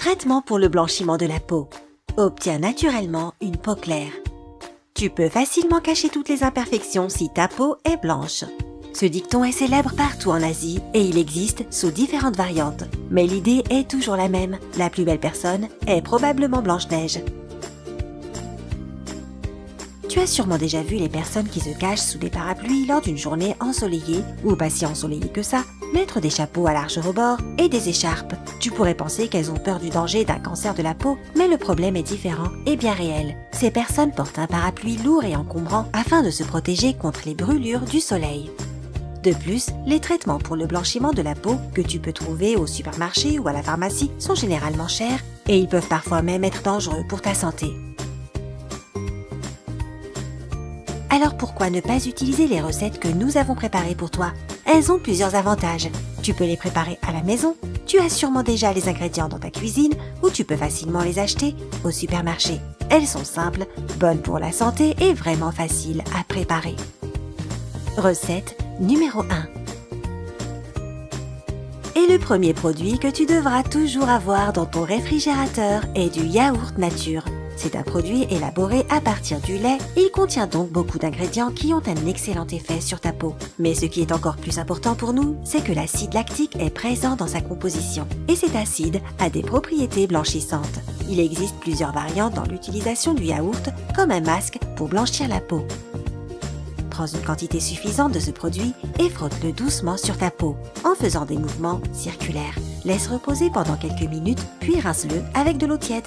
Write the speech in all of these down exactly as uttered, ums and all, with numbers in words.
Traitement pour le blanchiment de la peau. Obtiens naturellement une peau claire. Tu peux facilement cacher toutes les imperfections si ta peau est blanche. Ce dicton est célèbre partout en Asie et il existe sous différentes variantes. Mais l'idée est toujours la même, la plus belle personne est probablement Blanche-Neige. Tu as sûrement déjà vu les personnes qui se cachent sous des parapluies lors d'une journée ensoleillée, ou pas si ensoleillée que ça, mettre des chapeaux à large rebord et des écharpes. Tu pourrais penser qu'elles ont peur du danger d'un cancer de la peau, mais le problème est différent et bien réel. Ces personnes portent un parapluie lourd et encombrant afin de se protéger contre les brûlures du soleil. De plus, les traitements pour le blanchiment de la peau que tu peux trouver au supermarché ou à la pharmacie sont généralement chers et ils peuvent parfois même être dangereux pour ta santé. Alors pourquoi ne pas utiliser les recettes que nous avons préparées pour toi? Elles ont plusieurs avantages. Tu peux les préparer à la maison, tu as sûrement déjà les ingrédients dans ta cuisine ou tu peux facilement les acheter au supermarché. Elles sont simples, bonnes pour la santé et vraiment faciles à préparer. Recette numéro un. Et le premier produit que tu devras toujours avoir dans ton réfrigérateur est du yaourt nature. C'est un produit élaboré à partir du lait, il contient donc beaucoup d'ingrédients qui ont un excellent effet sur ta peau. Mais ce qui est encore plus important pour nous, c'est que l'acide lactique est présent dans sa composition. Et cet acide a des propriétés blanchissantes. Il existe plusieurs variantes dans l'utilisation du yaourt, comme un masque pour blanchir la peau. Prends une quantité suffisante de ce produit et frotte-le doucement sur ta peau, en faisant des mouvements circulaires. Laisse reposer pendant quelques minutes, puis rince-le avec de l'eau tiède.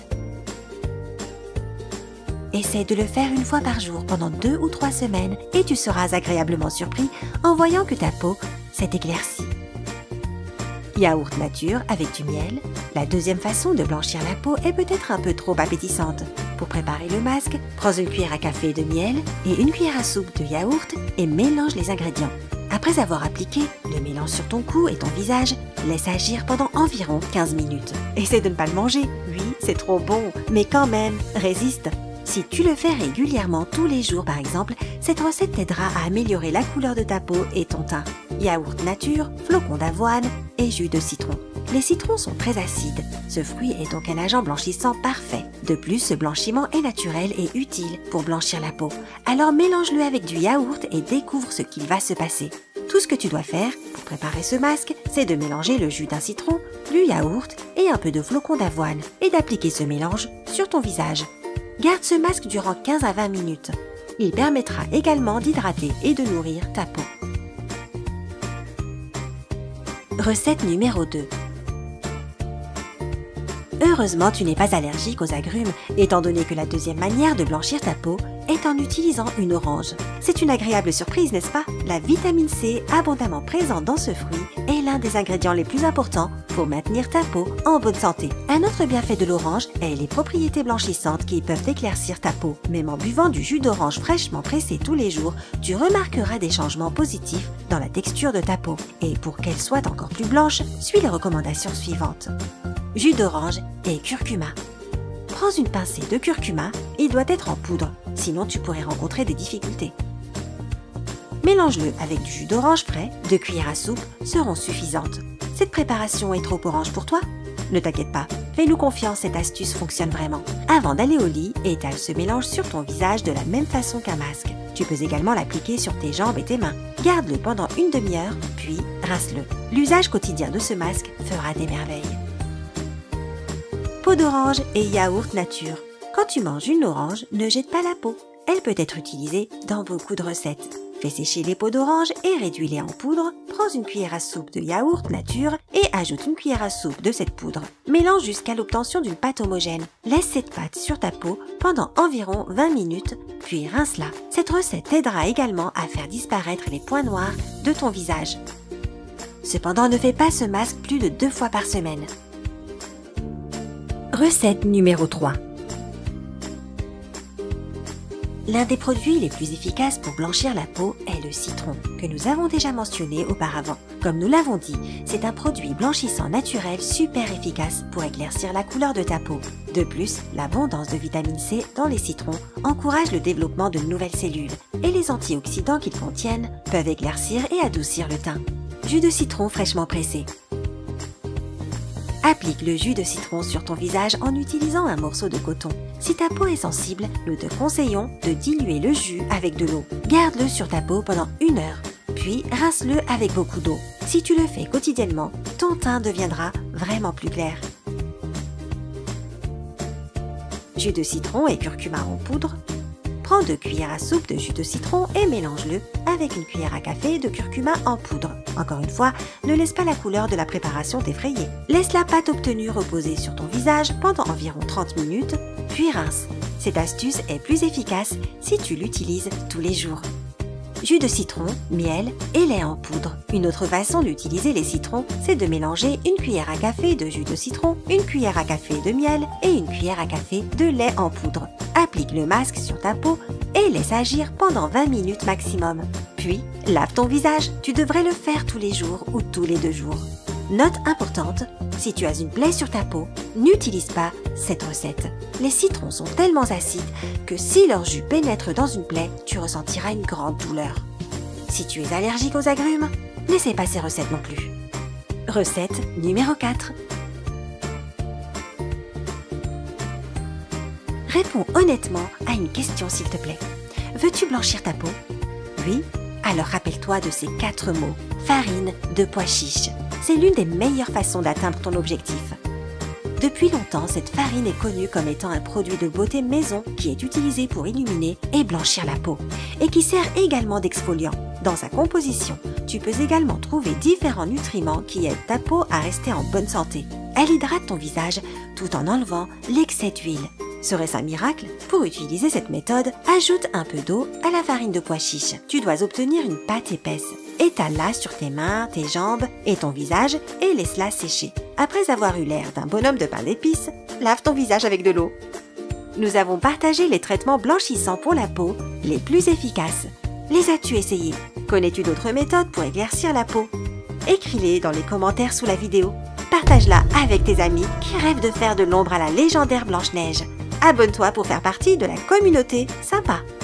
Essaie de le faire une fois par jour pendant deux ou trois semaines et tu seras agréablement surpris en voyant que ta peau s'est éclaircie. Yaourt nature avec du miel. La deuxième façon de blanchir la peau est peut-être un peu trop appétissante. Pour préparer le masque, prends une cuillère à café de miel et une cuillère à soupe de yaourt et mélange les ingrédients. Après avoir appliqué le mélange sur ton cou et ton visage, laisse agir pendant environ quinze minutes. Essaie de ne pas le manger, oui, c'est trop bon, mais quand même, résiste. Si tu le fais régulièrement tous les jours par exemple, cette recette t'aidera à améliorer la couleur de ta peau et ton teint. Yaourt nature, flocons d'avoine et jus de citron. Les citrons sont très acides. Ce fruit est donc un agent blanchissant parfait. De plus, ce blanchiment est naturel et utile pour blanchir la peau. Alors mélange-le avec du yaourt et découvre ce qu'il va se passer. Tout ce que tu dois faire pour préparer ce masque, c'est de mélanger le jus d'un citron, du yaourt et un peu de flocons d'avoine et d'appliquer ce mélange sur ton visage. Garde ce masque durant quinze à vingt minutes. Il permettra également d'hydrater et de nourrir ta peau. Recette numéro deux. Heureusement, tu n'es pas allergique aux agrumes, étant donné que la deuxième manière de blanchir ta peau est en utilisant une orange. C'est une agréable surprise, n'est-ce pas? La vitamine C, abondamment présente dans ce fruit, est l'un des ingrédients les plus importants pour maintenir ta peau en bonne santé. Un autre bienfait de l'orange est les propriétés blanchissantes qui peuvent éclaircir ta peau. Même en buvant du jus d'orange fraîchement pressé tous les jours, tu remarqueras des changements positifs dans la texture de ta peau. Et pour qu'elle soit encore plus blanche, suis les recommandations suivantes. Jus d'orange et curcuma. Prends une pincée de curcuma, il doit être en poudre, sinon tu pourrais rencontrer des difficultés. Mélange-le avec du jus d'orange frais, deux cuillères à soupe seront suffisantes. Cette préparation est trop orange pour toi? Ne t'inquiète pas, fais-nous confiance, cette astuce fonctionne vraiment. Avant d'aller au lit, étale ce mélange sur ton visage de la même façon qu'un masque. Tu peux également l'appliquer sur tes jambes et tes mains. Garde-le pendant une demi-heure, puis rince-le. L'usage quotidien de ce masque fera des merveilles. Peau d'orange et yaourt nature. Quand tu manges une orange, ne jette pas la peau. Elle peut être utilisée dans beaucoup de recettes. Fais sécher les peaux d'orange et réduis-les en poudre. Prends une cuillère à soupe de yaourt nature et ajoute une cuillère à soupe de cette poudre. Mélange jusqu'à l'obtention d'une pâte homogène. Laisse cette pâte sur ta peau pendant environ vingt minutes, puis rince-la. Cette recette t'aidera également à faire disparaître les points noirs de ton visage. Cependant, ne fais pas ce masque plus de deux fois par semaine. Recette numéro trois. L'un des produits les plus efficaces pour blanchir la peau est le citron, que nous avons déjà mentionné auparavant. Comme nous l'avons dit, c'est un produit blanchissant naturel super efficace pour éclaircir la couleur de ta peau. De plus, l'abondance de vitamine C dans les citrons encourage le développement de nouvelles cellules et les antioxydants qu'ils contiennent peuvent éclaircir et adoucir le teint. Jus de citron fraîchement pressé. Applique le jus de citron sur ton visage en utilisant un morceau de coton. Si ta peau est sensible, nous te conseillons de diluer le jus avec de l'eau. Garde-le sur ta peau pendant une heure, puis rince-le avec beaucoup d'eau. Si tu le fais quotidiennement, ton teint deviendra vraiment plus clair. Jus de citron et curcuma en poudre. Prends deux cuillères à soupe de jus de citron et mélange-le avec une cuillère à café de curcuma en poudre. Encore une fois, ne laisse pas la couleur de la préparation t'effrayer. Laisse la pâte obtenue reposer sur ton visage pendant environ trente minutes, puis rince. Cette astuce est plus efficace si tu l'utilises tous les jours. Jus de citron, miel et lait en poudre. Une autre façon d'utiliser les citrons, c'est de mélanger une cuillère à café de jus de citron, une cuillère à café de miel et une cuillère à café de lait en poudre. Applique le masque sur ta peau et laisse agir pendant vingt minutes maximum. Puis, lave ton visage. Tu devrais le faire tous les jours ou tous les deux jours. Note importante, si tu as une plaie sur ta peau, n'utilise pas cette recette. Les citrons sont tellement acides que si leur jus pénètre dans une plaie, tu ressentiras une grande douleur. Si tu es allergique aux agrumes, n'essaie pas ces recettes non plus. Recette numéro quatre. Réponds honnêtement à une question s'il te plaît. Veux-tu blanchir ta peau? Oui? Alors rappelle-toi de ces quatre mots. Farine de pois chiche. C'est l'une des meilleures façons d'atteindre ton objectif. Depuis longtemps, cette farine est connue comme étant un produit de beauté maison qui est utilisé pour illuminer et blanchir la peau et qui sert également d'exfoliant. Dans sa composition, tu peux également trouver différents nutriments qui aident ta peau à rester en bonne santé. Elle hydrate ton visage tout en enlevant l'excès d'huile. Serait-ce un miracle? Pour utiliser cette méthode, ajoute un peu d'eau à la farine de pois chiche. Tu dois obtenir une pâte épaisse. Étale-la sur tes mains, tes jambes et ton visage et laisse-la sécher. Après avoir eu l'air d'un bonhomme de pain d'épices, lave ton visage avec de l'eau. Nous avons partagé les traitements blanchissants pour la peau les plus efficaces. Les as-tu essayés? Connais-tu d'autres méthodes pour éclaircir la peau? Écris-les dans les commentaires sous la vidéo. Partage-la avec tes amis qui rêvent de faire de l'ombre à la légendaire Blanche-Neige. Abonne-toi pour faire partie de la communauté sympa.